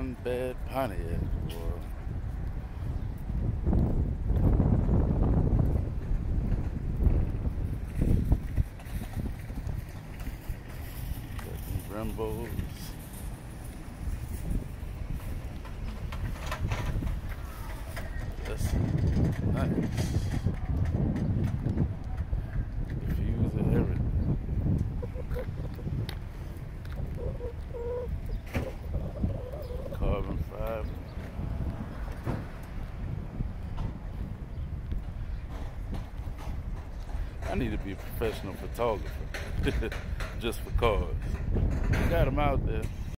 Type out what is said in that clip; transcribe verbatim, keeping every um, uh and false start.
one bad Pontiac, boy. Got some Brembos. That's nice. Views and everything. Carbon fiber. I need to be a professional photographer just for cars. I got them out there.